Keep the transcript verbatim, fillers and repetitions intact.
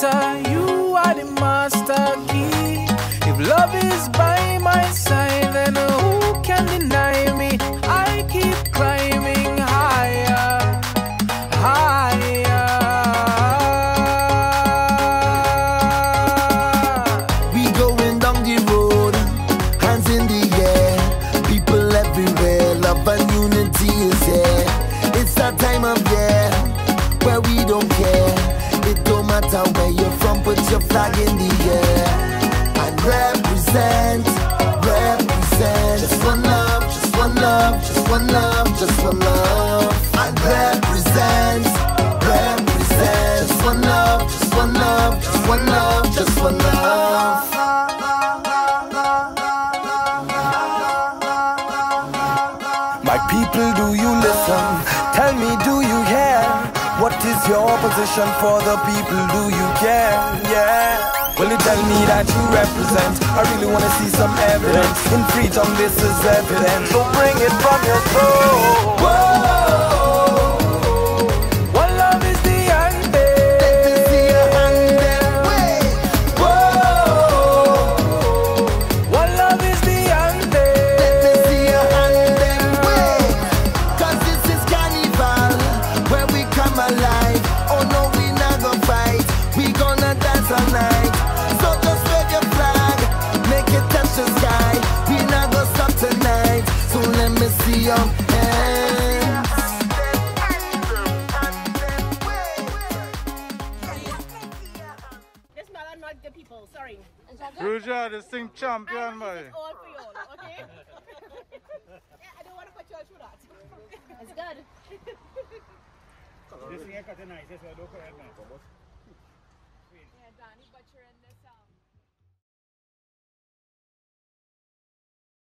master, you are the master key. If love is by my side, then who can deny me? I keep climbing higher, higher. We going down the road, hands in the air, people everywhere, love and unity is here. It's that time of year where we don't care. It don't matter where you're from, put your flag in the air and represent, represent. Just one love, just one love, just one love, just one love. And represent, represent. Just one love, just one love, just one love, just one love. My people, do you listen? Tell me, do you hear? What is your position for the people? Do you care? Yeah. Will you tell me that you represent? I really wanna see some evidence. In freedom, this is evidence. So bring it from your soul. Whoa. One love is the anthem. Let me see your hand and wave. Whoa. One love is the anthem. Let me see your hand and wave. Cause this is carnival, where we come alive. Oh no, we not gonna fight, we gonna dance all night. So just wave your flag, make it touch the sky. We not gonna stop tonight, so let me see your hands. This man are not the people, sorry. Ruja, the sing champion, boy. This is all for you all, okay? Yeah, I don't want to put you all through that. It's good. This haircut is nice, that's why I don't correct, man.